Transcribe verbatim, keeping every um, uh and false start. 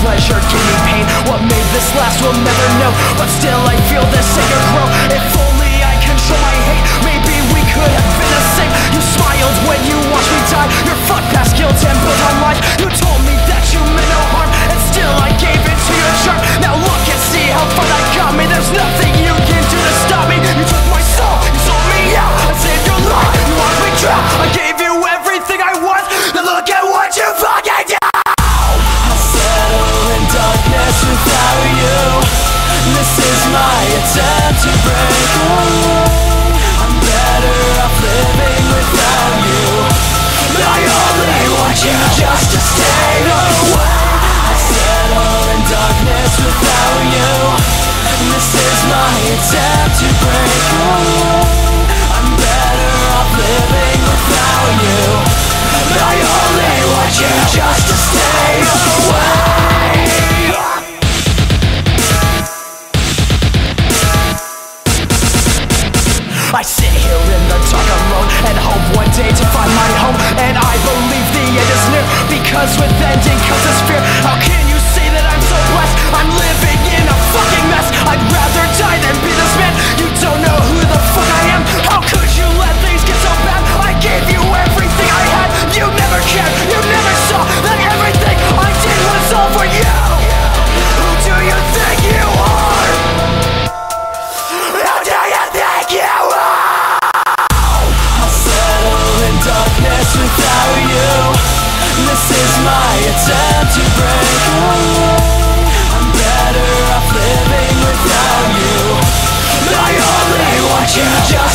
pleasure, give me pain. What made this last we'll never know, but still I feel this anger grow. If only I control my hate, maybe we could have been the same. You smiled when you watched me die, your fuck past guilt and built on life. You told me that you meant no harm, and still I gave in to your charm. Now look and see how far that got me. There's nothing you can do to stop me. You took my soul, you sold me out, I saved your life, you watched me drown. I gave you everything I was, now look at what you fucking did. I'll settle in darkness without you. This is my attempt to break away. I'm better off living without you, but I only want you just to stay away. I settle in darkness without you. This is my attempt to break away. I'm better off living without you, but I only want you just to stay away. I sit here in the dark alone and hope one day to find my home. And I believe the end is near, because with ending comes this fear. How can you say that I'm so blessed? I'm living in a fucking mess. I'd rather die than be this man. You don't know who the fuck I am. How could you let things get so bad? I gave you everything I had. You never cared, you never saw that everything I did was all for you. Who do you think you are? Who do you think you are? Darkness without you. This is my attempt to break away. I'm better off living without you, but I only want you just